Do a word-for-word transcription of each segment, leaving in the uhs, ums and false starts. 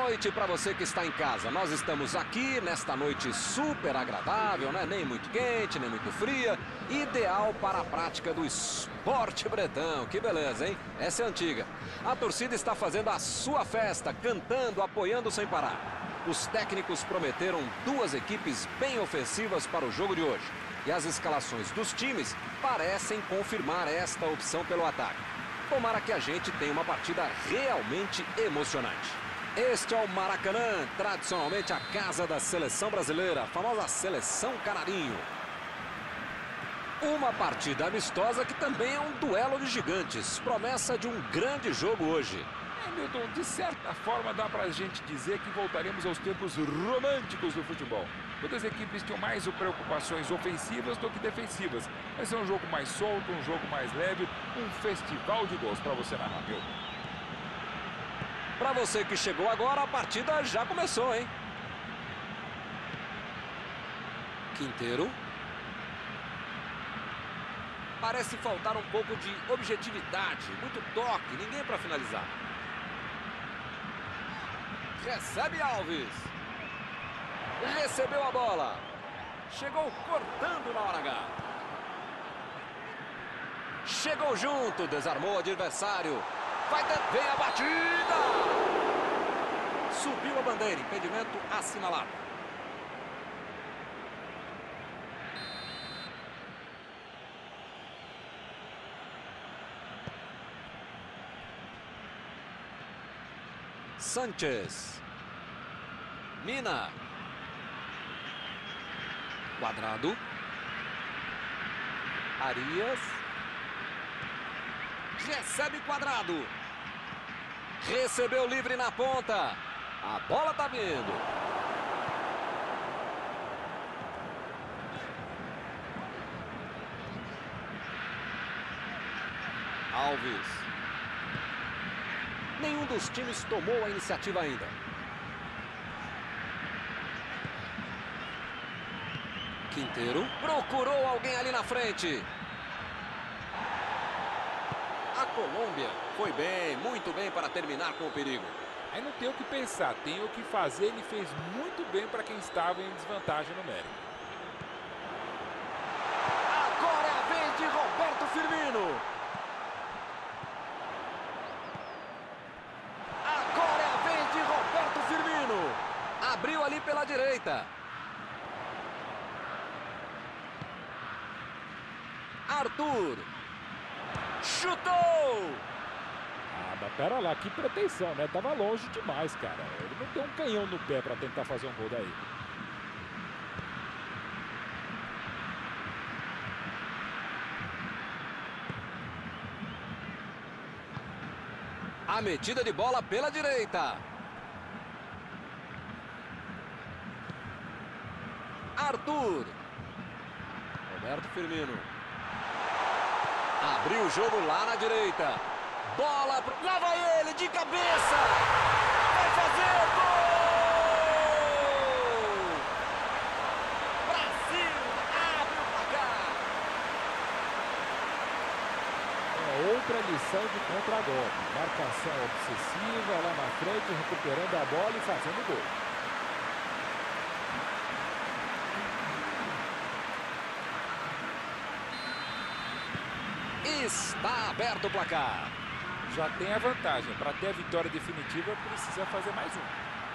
noite para você que está em casa. Nós estamos aqui nesta noite super agradável, né? Nem muito quente, nem muito fria. Ideal para a prática do esporte bretão. Que beleza, hein? Essa é antiga. A torcida está fazendo a sua festa, cantando, apoiando sem parar. Os técnicos prometeram duas equipes bem ofensivas para o jogo de hoje. E as escalações dos times parecem confirmar esta opção pelo ataque. Tomara que a gente tenha uma partida realmente emocionante. Este é o Maracanã, tradicionalmente a casa da seleção brasileira, a famosa Seleção Canarinho. Uma partida amistosa que também é um duelo de gigantes, promessa de um grande jogo hoje. É, Milton, de certa forma dá pra gente dizer que voltaremos aos tempos românticos do futebol. Todas as equipes tinham mais preocupações ofensivas do que defensivas. Vai ser um jogo mais solto, um jogo mais leve, um festival de gols para você narrar, Milton. Para você que chegou agora, a partida já começou, hein? Quinteiro. Parece faltar um pouco de objetividade, muito toque, ninguém para finalizar. Recebe Alves. Recebeu a bola. Chegou cortando na hora H. Chegou junto, desarmou o adversário. Vai ter... Vem a batida. Subiu a bandeira, impedimento assinalado. Sanchez. Mina. Quadrado. Arias. Recebe Quadrado. Recebeu livre na ponta. A bola tá vindo. Alves. Nenhum dos times tomou a iniciativa ainda. Quinteiro. Procurou alguém ali na frente. A Colômbia foi bem, muito bem para terminar com o perigo. Aí não tem o que pensar, tem o que fazer. Ele fez muito bem para quem estava em desvantagem numérica. Agora é a vez de Roberto Firmino. Agora é a vez de Roberto Firmino. Abriu ali pela direita. Arthur. Chutou! Ah, mas pera lá, que pretensão, né? Tava longe demais, cara. Ele não tem um canhão no pé para tentar fazer um gol daí. A metida de bola pela direita. Arthur. Roberto Firmino. Abriu o jogo lá na direita. Bola, pro... lá vai ele de cabeça. Vai fazer gol! Brasil abre o placar. É outra lição de contra-golpe. Marcação obsessiva lá na frente, recuperando a bola e fazendo gol. Está aberto o placar. Já tem a vantagem. Para ter a vitória definitiva, precisa fazer mais um.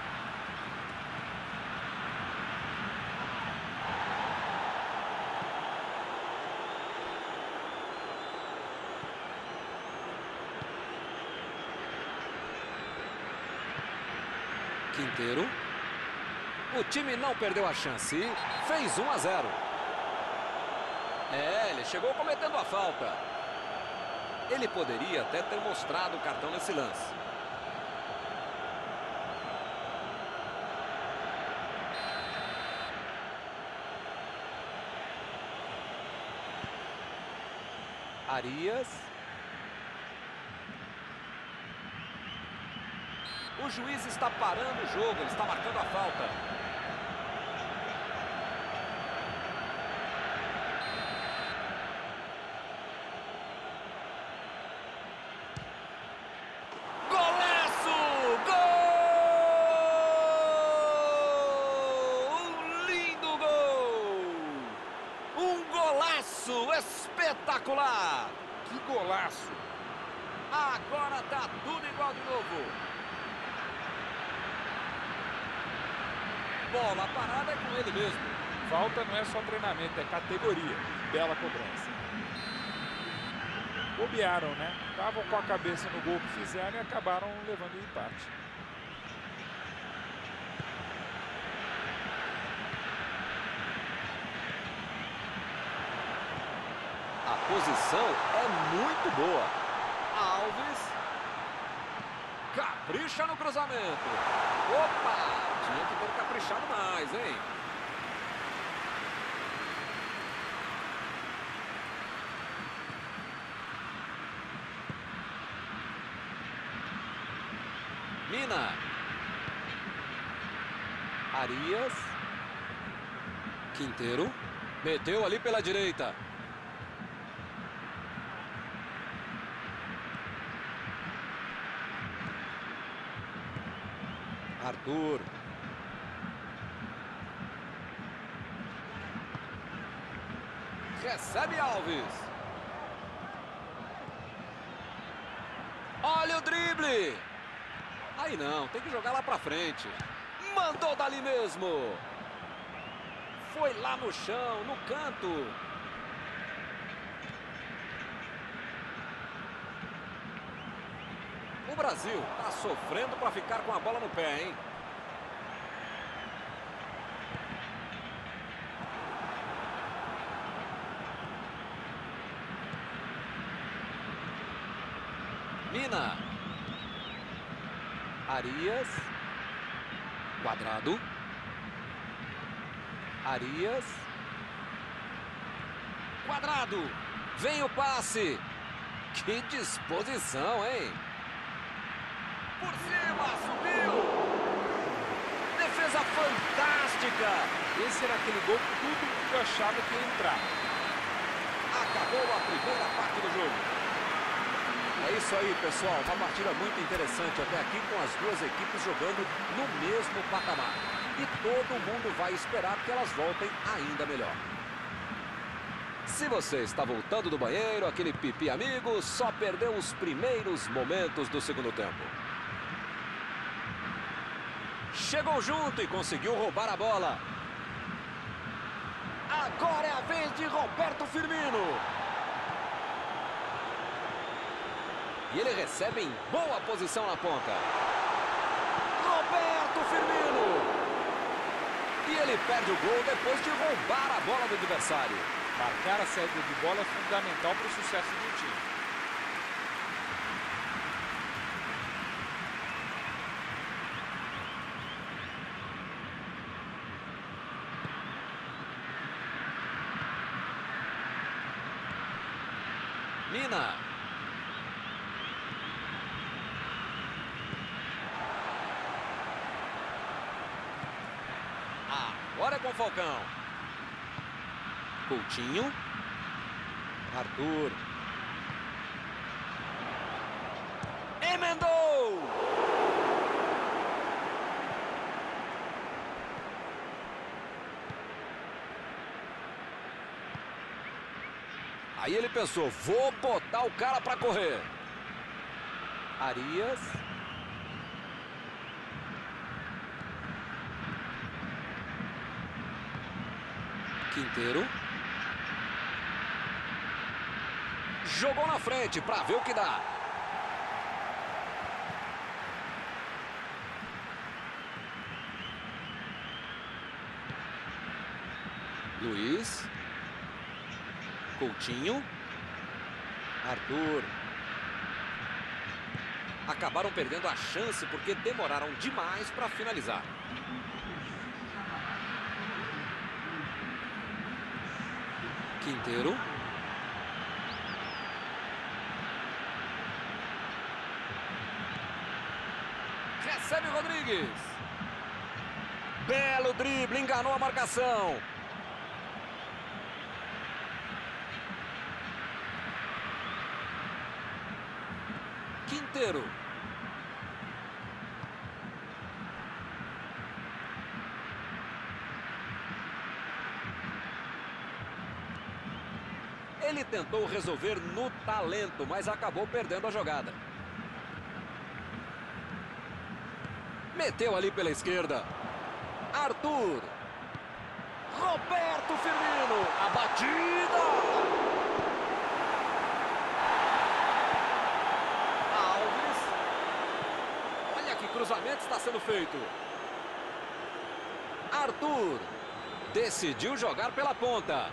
Quinteiro. O time não perdeu a chance. Fez um a zero. É, ele chegou cometendo a falta. Ele poderia até ter mostrado o cartão nesse lance. Arias. O juiz está parando o jogo, ele está marcando a falta. Golaço! Gol! Espetacular! Que golaço! Agora tá tudo igual de novo. Bola parada é com ele mesmo. Falta não é só treinamento, é categoria. Bela cobrança. Bobearam, né? Estavam com a cabeça no gol que fizeram e acabaram levando o empate. A posição é muito boa. Alves. Capricha no cruzamento. Opa! Tinha que ter caprichado mais, hein? Mina. Arias. Quinteiro. Meteu ali pela direita. Arthur. Recebe Alves. Olha o drible. Aí não, tem que jogar lá pra frente. Mandou dali mesmo. Foi lá no chão, no canto. O Brasil tá sofrendo para ficar com a bola no pé, hein? Mina. Arias. Quadrado. Arias. Quadrado. Vem o passe. Que disposição, hein? Por cima, subiu. Defesa fantástica. Esse era aquele gol que todo mundo achava que ia entrar. Acabou a primeira parte do jogo. É isso aí, pessoal. Uma partida muito interessante até aqui, com as duas equipes jogando no mesmo patamar. E todo mundo vai esperar que elas voltem ainda melhor. Se você está voltando do banheiro, aquele pipi amigo, só perdeu os primeiros momentos do segundo tempo. Chegou junto e conseguiu roubar a bola. Agora é a vez de Roberto Firmino. E ele recebe em boa posição na ponta. Roberto Firmino. E ele perde o gol depois de roubar a bola do adversário. Marcar a saída de bola é fundamental para o sucesso do time. Mina. Agora é com o Falcão. Coutinho. Arthur. Emendou! Aí ele pensou, vou botar o cara para correr. Arias. Quinteiro. Jogou na frente para ver o que dá. Luiz. Coutinho. Arthur. Acabaram perdendo a chance porque demoraram demais para finalizar. Quinteiro. Recebe Rodrigues. Belo drible, enganou a marcação. Quinteiro. Ele tentou resolver no talento, mas acabou perdendo a jogada. Meteu ali pela esquerda. Arthur. Roberto Firmino. A batida. Alves. Olha que cruzamento está sendo feito. Arthur. Decidiu jogar pela ponta.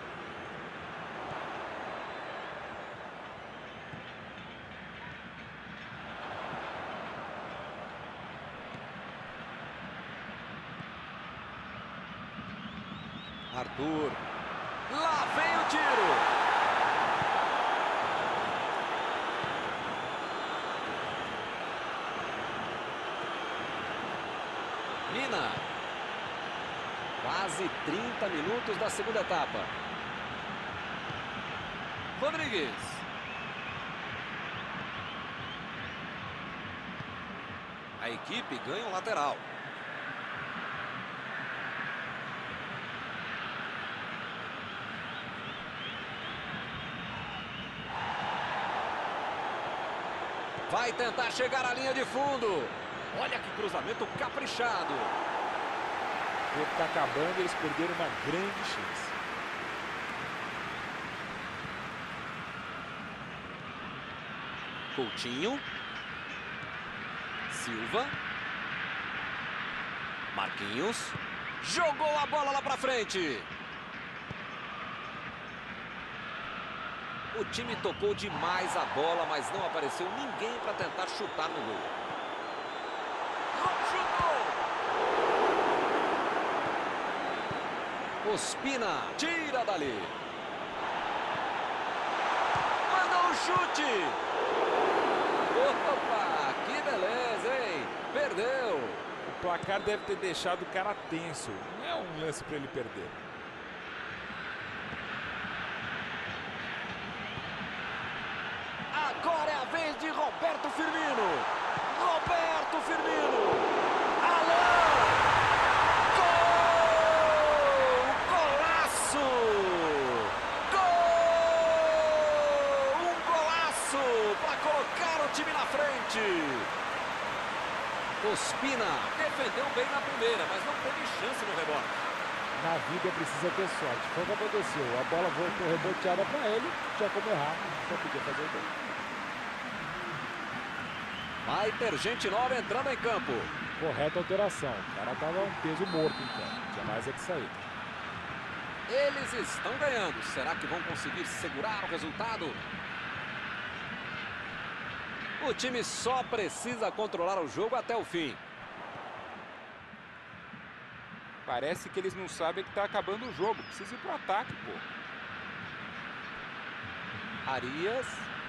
Arthur. Lá vem o tiro. Mina. Quase trinta minutos da segunda etapa. Rodrigues. A equipe ganha um lateral. Vai tentar chegar à linha de fundo. Olha que cruzamento caprichado. O tempo está acabando e eles perderam uma grande chance. Coutinho. Silva. Marquinhos. Jogou a bola lá pra frente. O time tocou demais a bola, mas não apareceu ninguém para tentar chutar no gol. Chutou! Ospina tira dali. Mandou um chute. Opa, que beleza, hein? Perdeu. O placar deve ter deixado o cara tenso. Não é um lance para ele perder. Agora é a vez de Roberto Firmino. Roberto Firmino. Alain. Gol! Golaço! Gol! Um golaço para colocar o time na frente. Ospina defendeu bem na primeira, mas não teve chance no rebote. Na vida precisa ter sorte. Foi o que aconteceu. A bola voltou reboteada para ele. Já como errar, só podia fazer o gol. Vai ter gente nova entrando em campo. Correta alteração. O cara tava um peso morto em campo. Tinha mais é que sair. Eles estão ganhando. Será que vão conseguir segurar o resultado? O time só precisa controlar o jogo até o fim. Parece que eles não sabem que está acabando o jogo. Precisa ir pro ataque, pô. Arias.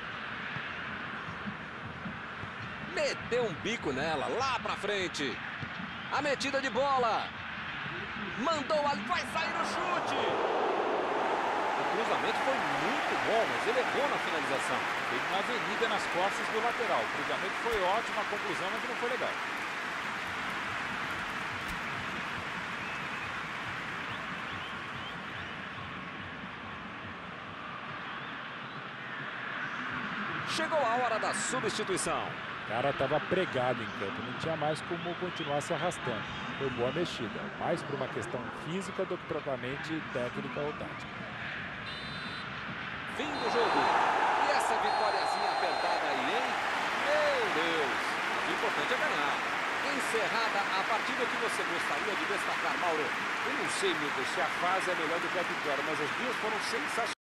Meteu um bico nela, lá pra frente. A metida de bola. Mandou ali, vai sair o chute. O cruzamento foi muito bom, mas ele errou na finalização. Teve uma avenida nas costas do lateral. O cruzamento foi ótimo, a conclusão, mas não foi legal. Chegou a hora da substituição. O cara estava pregado em campo, não tinha mais como continuar se arrastando. Foi boa mexida, mais por uma questão física do que propriamente técnica ou tática. Fim do jogo. E essa vitóriazinha apertada aí, hein? Meu Deus! O importante é ganhar. Encerrada a partida, que você gostaria de destacar, Mauro? Eu não sei, Milton, se a fase é melhor do que a vitória, mas as duas foram sensacionais.